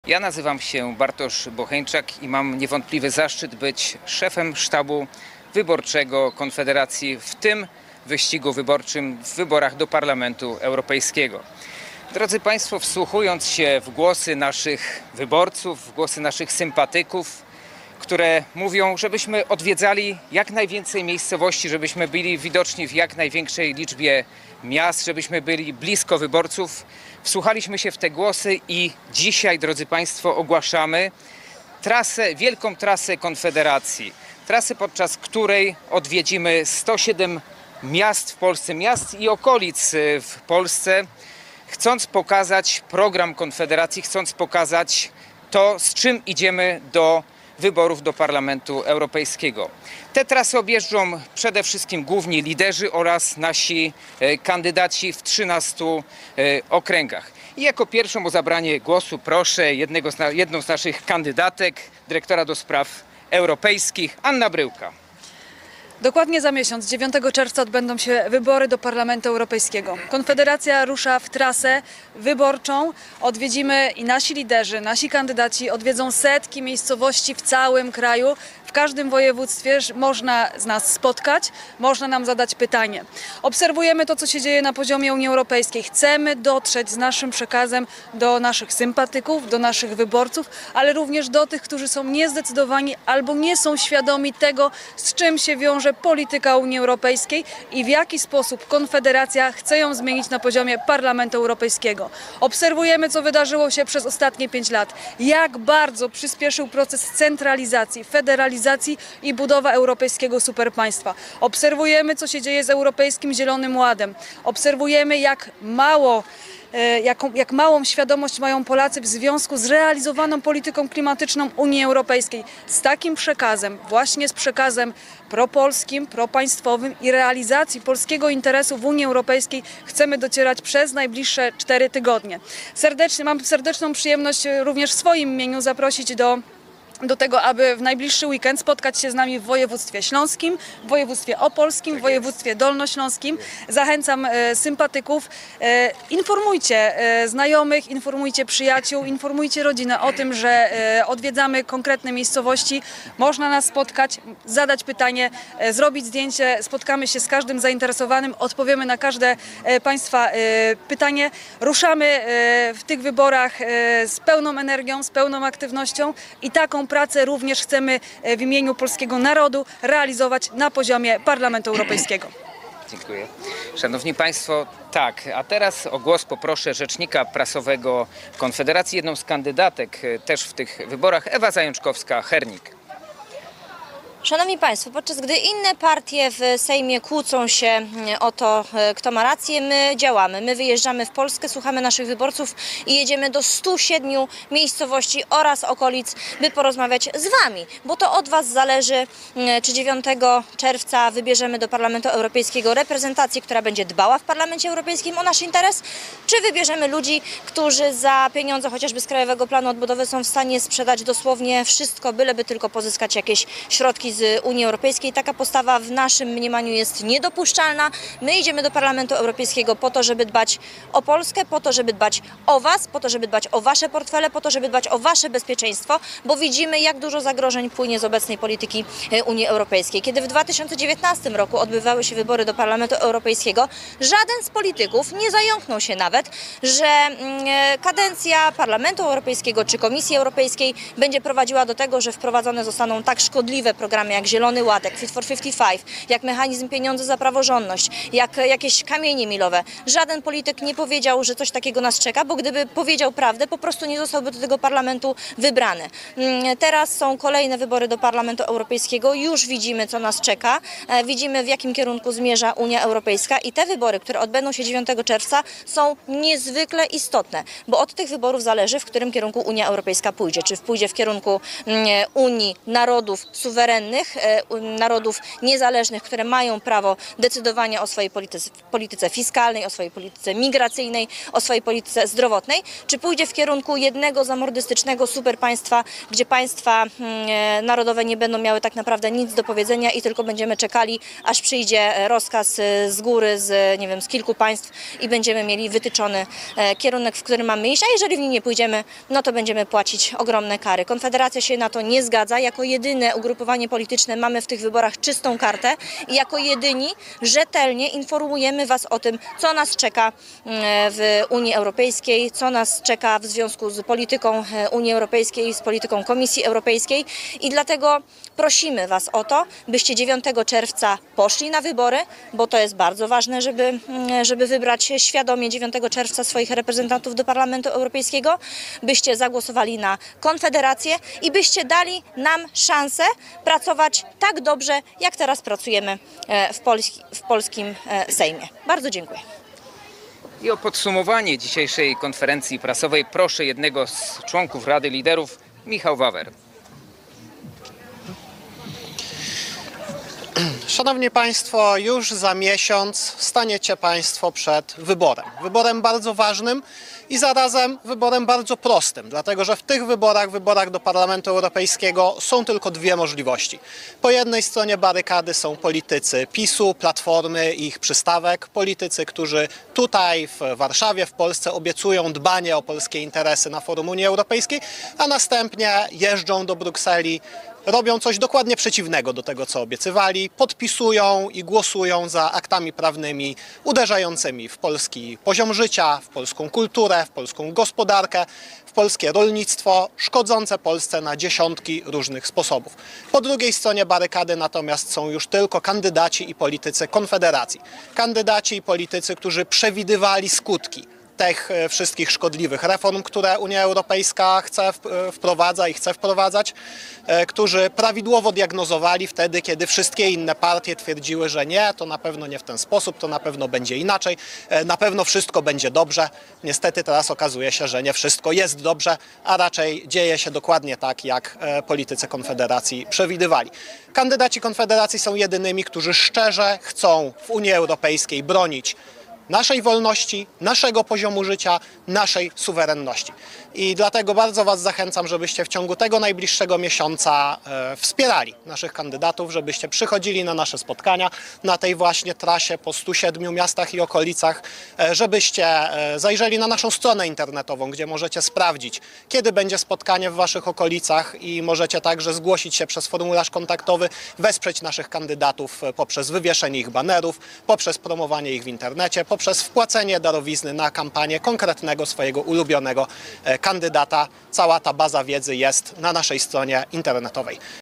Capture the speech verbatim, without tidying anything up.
Ja nazywam się Bartosz Bocheńczak i mam niewątpliwy zaszczyt być szefem sztabu wyborczego Konfederacji w tym wyścigu wyborczym w wyborach do Parlamentu Europejskiego. Drodzy Państwo, wsłuchując się w głosy naszych wyborców, w głosy naszych sympatyków, które mówią, żebyśmy odwiedzali jak najwięcej miejscowości, żebyśmy byli widoczni w jak największej liczbie miast, żebyśmy byli blisko wyborców. Wsłuchaliśmy się w te głosy i dzisiaj, drodzy Państwo, ogłaszamy trasę, wielką trasę Konfederacji. Trasę, podczas której odwiedzimy sto siedem miast w Polsce, miast i okolic w Polsce, chcąc pokazać program Konfederacji, chcąc pokazać to, z czym idziemy do wyborów do Parlamentu Europejskiego. Te trasy objeżdżą przede wszystkim główni liderzy oraz nasi kandydaci w trzynastu okręgach. I jako pierwszą o zabranie głosu proszę jednego z na, jedną z naszych kandydatek, dyrektora do spraw europejskich, Anna Bryłka. Dokładnie za miesiąc, dziewiątego czerwca, odbędą się wybory do Parlamentu Europejskiego. Konfederacja rusza w trasę wyborczą. Odwiedzimy i nasi liderzy, nasi kandydaci odwiedzą setki miejscowości w całym kraju. W każdym województwie można z nas spotkać, można nam zadać pytanie. Obserwujemy to, co się dzieje na poziomie Unii Europejskiej. Chcemy dotrzeć z naszym przekazem do naszych sympatyków, do naszych wyborców, ale również do tych, którzy są niezdecydowani albo nie są świadomi tego, z czym się wiąże polityka Unii Europejskiej i w jaki sposób Konfederacja chce ją zmienić na poziomie Parlamentu Europejskiego. Obserwujemy, co wydarzyło się przez ostatnie pięć lat. Jak bardzo przyspieszył proces centralizacji, federalizacji i budowa europejskiego superpaństwa. Obserwujemy, co się dzieje z Europejskim Zielonym Ładem. Obserwujemy, jak mało Jaką, jak małą świadomość mają Polacy w związku z realizowaną polityką klimatyczną Unii Europejskiej. Z takim przekazem, właśnie z przekazem propolskim, propaństwowym i realizacji polskiego interesu w Unii Europejskiej chcemy docierać przez najbliższe cztery tygodnie. Serdecznie, mam serdeczną przyjemność również w swoim imieniu zaprosić do do tego, aby w najbliższy weekend spotkać się z nami w województwie śląskim, w województwie opolskim, w województwie dolnośląskim. Zachęcam e, sympatyków. E, informujcie e, znajomych, informujcie przyjaciół, informujcie rodzinę o tym, że e, odwiedzamy konkretne miejscowości. Można nas spotkać, zadać pytanie, e, zrobić zdjęcie. Spotkamy się z każdym zainteresowanym, odpowiemy na każde e, Państwa e, pytanie. Ruszamy e, w tych wyborach e, z pełną energią, z pełną aktywnością i taką pracę również chcemy w imieniu polskiego narodu realizować na poziomie Parlamentu Europejskiego. Dziękuję. Szanowni Państwo, tak, a teraz o głos poproszę rzecznika prasowego Konfederacji, jedną z kandydatek też w tych wyborach, Ewa Zajączkowska-Hernik. Szanowni Państwo, podczas gdy inne partie w Sejmie kłócą się o to, kto ma rację, my działamy. My wyjeżdżamy w Polskę, słuchamy naszych wyborców i jedziemy do stu siedmiu miejscowości oraz okolic, by porozmawiać z Wami, bo to od Was zależy, czy dziewiątego czerwca wybierzemy do Parlamentu Europejskiego reprezentację, która będzie dbała w Parlamencie Europejskim o nasz interes, czy wybierzemy ludzi, którzy za pieniądze chociażby z Krajowego Planu Odbudowy są w stanie sprzedać dosłownie wszystko, byleby tylko pozyskać jakieś środki z Unii Europejskiej. Taka postawa w naszym mniemaniu jest niedopuszczalna. My idziemy do Parlamentu Europejskiego po to, żeby dbać o Polskę, po to, żeby dbać o Was, po to, żeby dbać o Wasze portfele, po to, żeby dbać o Wasze bezpieczeństwo, bo widzimy, jak dużo zagrożeń płynie z obecnej polityki Unii Europejskiej. Kiedy w dwa tysiące dziewiętnastym roku odbywały się wybory do Parlamentu Europejskiego, żaden z polityków nie zająknął się nawet, że kadencja Parlamentu Europejskiego czy Komisji Europejskiej będzie prowadziła do tego, że wprowadzone zostaną tak szkodliwe programy jak Zielony Ład, jak Fit for pięćdziesiąt pięć, jak mechanizm pieniądze za praworządność, jak jakieś kamienie milowe. Żaden polityk nie powiedział, że coś takiego nas czeka, bo gdyby powiedział prawdę, po prostu nie zostałby do tego parlamentu wybrany. Teraz są kolejne wybory do Parlamentu Europejskiego, już widzimy, co nas czeka, widzimy, w jakim kierunku zmierza Unia Europejska i te wybory, które odbędą się dziewiątego czerwca, są niezwykle istotne, bo od tych wyborów zależy, w którym kierunku Unia Europejska pójdzie. Czy pójdzie w kierunku Unii Narodów suwerennych, suwerennych, narodów niezależnych, które mają prawo decydowania o swojej polityce, polityce fiskalnej, o swojej polityce migracyjnej, o swojej polityce zdrowotnej, czy pójdzie w kierunku jednego zamordystycznego superpaństwa, gdzie państwa narodowe nie będą miały tak naprawdę nic do powiedzenia i tylko będziemy czekali, aż przyjdzie rozkaz z góry, z, nie wiem, z kilku państw i będziemy mieli wytyczony kierunek, w którym mamy iść, a jeżeli w nim nie pójdziemy, no to będziemy płacić ogromne kary. Konfederacja się na to nie zgadza. Jako jedyne ugrupowanie polityczne mamy w tych wyborach czystą kartę i jako jedyni rzetelnie informujemy Was o tym, co nas czeka w Unii Europejskiej, co nas czeka w związku z polityką Unii Europejskiej, z polityką Komisji Europejskiej i dlatego prosimy Was o to, byście dziewiątego czerwca poszli na wybory, bo to jest bardzo ważne, żeby, żeby wybrać świadomie dziewiątego czerwca swoich reprezentantów do Parlamentu Europejskiego, byście zagłosowali na Konfederację i byście dali nam szansę pracować tak dobrze, jak teraz pracujemy w, Polski, w polskim Sejmie. Bardzo dziękuję. I o podsumowanie dzisiejszej konferencji prasowej proszę jednego z członków Rady Liderów, Michał Wawer. Szanowni Państwo, już za miesiąc staniecie Państwo przed wyborem. Wyborem bardzo ważnym i zarazem wyborem bardzo prostym, dlatego że w tych wyborach, wyborach do Parlamentu Europejskiego są tylko dwie możliwości. Po jednej stronie barykady są politycy PiSu, Platformy i ich przystawek, politycy, którzy tutaj w Warszawie, w Polsce obiecują dbanie o polskie interesy na forum Unii Europejskiej, a następnie jeżdżą do Brukseli, robią coś dokładnie przeciwnego do tego, co obiecywali, podpisują i głosują za aktami prawnymi uderzającymi w polski poziom życia, w polską kulturę, w polską gospodarkę, w polskie rolnictwo, szkodzące Polsce na dziesiątki różnych sposobów. Po drugiej stronie barykady natomiast są już tylko kandydaci i politycy Konfederacji. Kandydaci i politycy, którzy przewidywali skutki tych wszystkich szkodliwych reform, które Unia Europejska chce wprowadza i chce wprowadzać, którzy prawidłowo diagnozowali wtedy, kiedy wszystkie inne partie twierdziły, że nie, to na pewno nie w ten sposób, to na pewno będzie inaczej, na pewno wszystko będzie dobrze. Niestety teraz okazuje się, że nie wszystko jest dobrze, a raczej dzieje się dokładnie tak, jak politycy Konfederacji przewidywali. Kandydaci Konfederacji są jedynymi, którzy szczerze chcą w Unii Europejskiej bronić naszej wolności, naszego poziomu życia, naszej suwerenności. I dlatego bardzo Was zachęcam, żebyście w ciągu tego najbliższego miesiąca e, wspierali naszych kandydatów, żebyście przychodzili na nasze spotkania na tej właśnie trasie po stu siedmiu miastach i okolicach, e, żebyście e, zajrzeli na naszą stronę internetową, gdzie możecie sprawdzić, kiedy będzie spotkanie w Waszych okolicach i możecie także zgłosić się przez formularz kontaktowy, wesprzeć naszych kandydatów poprzez wywieszenie ich banerów, poprzez promowanie ich w internecie, poprzez wpłacenie darowizny na kampanię konkretnego swojego ulubionego kandydata. Cała ta baza wiedzy jest na naszej stronie internetowej.